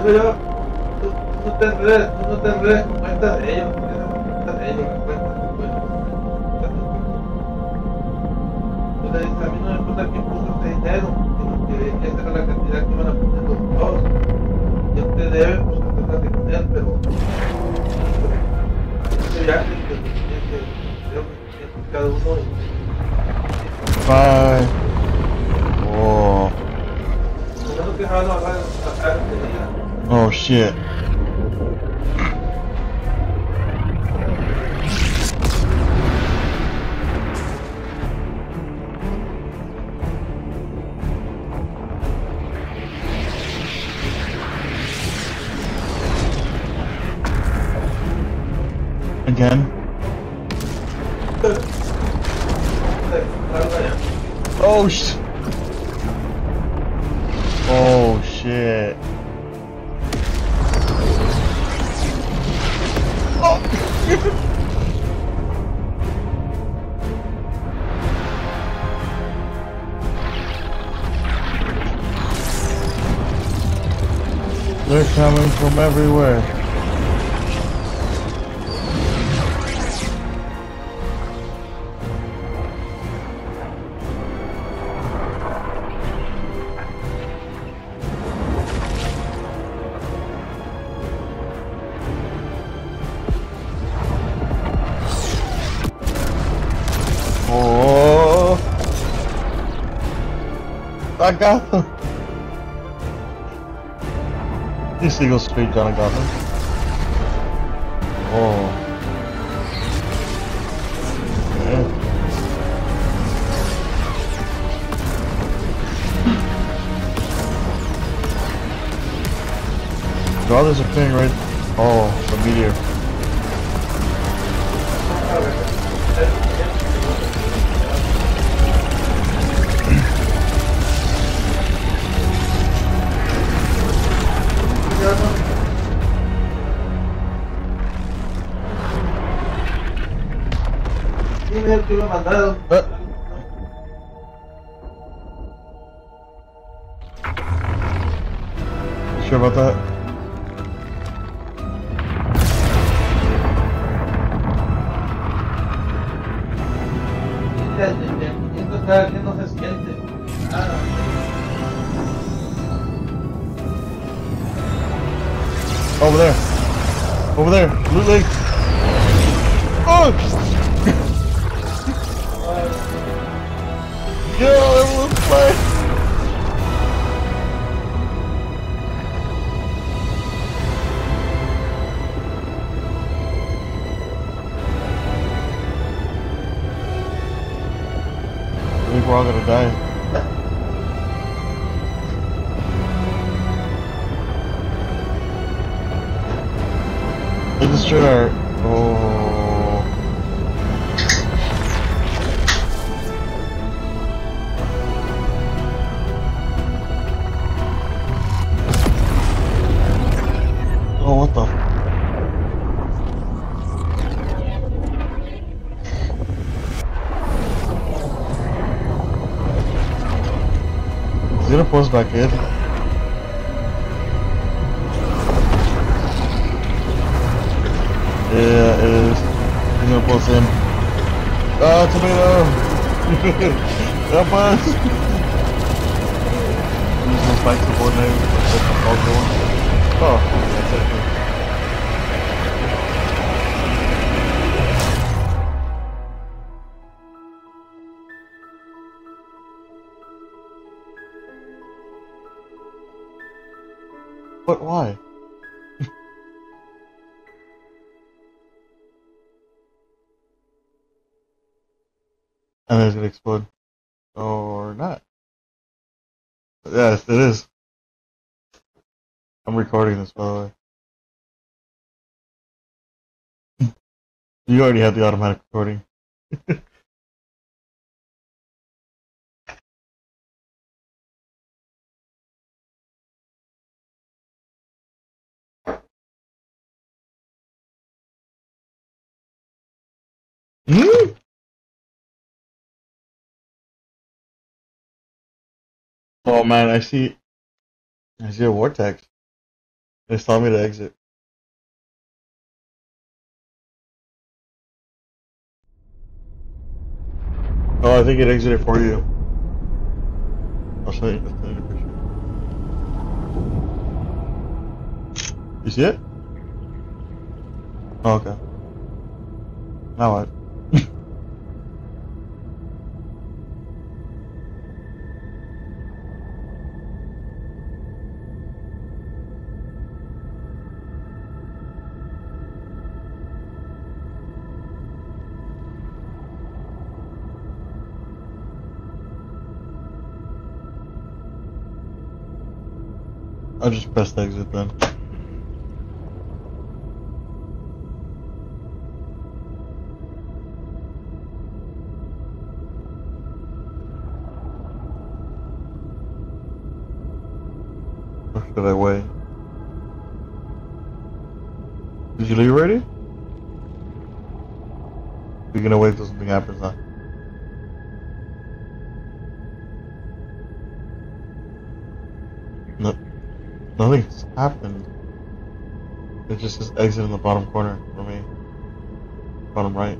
digo yo, tú no te enredes con cuentas de ellos, porque las cuentas de ellos, las cuentas, bueno, tú le dices, a mí no me importa quién puso este dinero, sino que esa era la cantidad que iban a poner los dos. Y él te debe, pues acordate con él, pero yo ya que creo que cada uno Bye. Oh. lo menos que van a bajar la cartería. Oh shit. Again? Oh shit. Oh shit. Oh. They're coming from everywhere. Oh, I got them. This thing goes straight down. I got them. Oh. Yeah. Oh, there's a thing right. Oh, the meteor. ¿Quién es el que lo ha mandado? You sure about that? Esto cada quien no se siente. Nada. Over there. Over there. Loot Lake. Oh! Yo, everyone's playing. I think we're all gonna die. They destroyed our... Oh... Oh, what the... Is he gonna post back in? Yeah, it is. He's gonna post in. Ah, tomato! Help us! Use those spikes to Fortnite. That's the call going. Oh, that's it. But why? And then it's gonna explode. Or not. Yes, it is. I'm recording this, by the way. You already have the automatic recording. Oh man, I see a vortex. It's telling me to exit. Oh, I think it exited for you. I'll show you a picture. You see it? Oh, okay. Now what? I'll just press exit then. Or should I wait? Did you leave already? You're gonna wait till something happens, huh? No, nothing's happened. It just says exit in the bottom corner for me. Bottom right.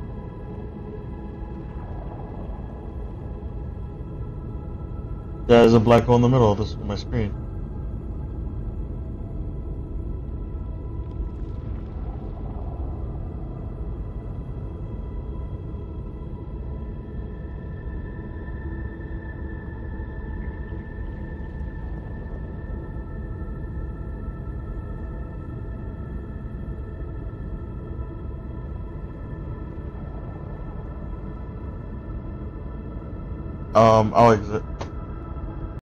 Yeah, there's a black hole in the middle of this my screen. I'll exit.